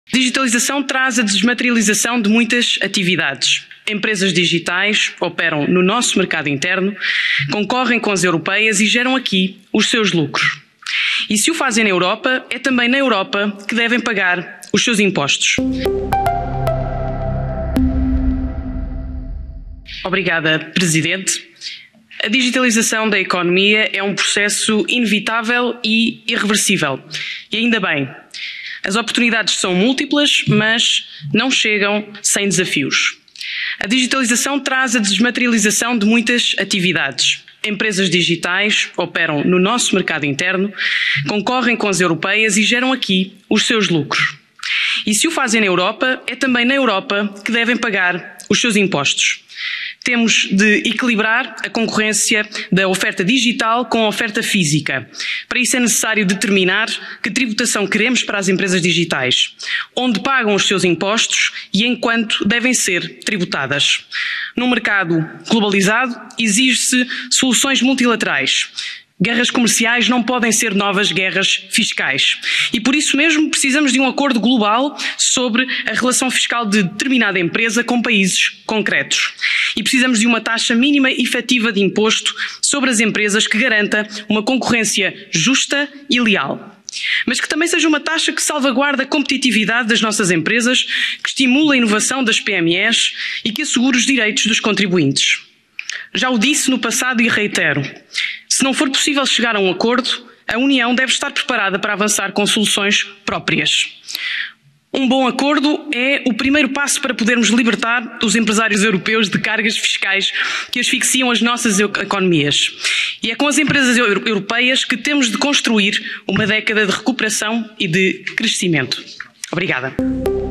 A digitalização traz a desmaterialização de muitas atividades. Empresas digitais operam no nosso mercado interno, concorrem com as europeias e geram aqui os seus lucros. E se o fazem na Europa, é também na Europa que devem pagar os seus impostos. Obrigada, Presidente. A digitalização da economia é um processo inevitável e irreversível. E ainda bem. As oportunidades são múltiplas, mas não chegam sem desafios. A digitalização traz a desmaterialização de muitas atividades. Empresas digitais operam no nosso mercado interno, concorrem com as europeias e geram aqui os seus lucros. E se o fazem na Europa, é também na Europa que devem pagar os seus impostos. Temos de equilibrar a concorrência da oferta digital com a oferta física. Para isso é necessário determinar que tributação queremos para as empresas digitais, onde pagam os seus impostos e em quanto devem ser tributadas. Num mercado globalizado, exige-se soluções multilaterais. Guerras comerciais não podem ser novas guerras fiscais. E por isso mesmo precisamos de um acordo global sobre a relação fiscal de determinada empresa com países concretos. E precisamos de uma taxa mínima efetiva de imposto sobre as empresas que garanta uma concorrência justa e leal. Mas que também seja uma taxa que salvaguarde a competitividade das nossas empresas, que estimule a inovação das PMEs e que assegure os direitos dos contribuintes. Já o disse no passado e reitero. Se não for possível chegar a um acordo, a União deve estar preparada para avançar com soluções próprias. Um bom acordo é o primeiro passo para podermos libertar os empresários europeus de cargas fiscais que asfixiam as nossas economias. E é com as empresas europeias que temos de construir uma década de recuperação e de crescimento. Obrigada.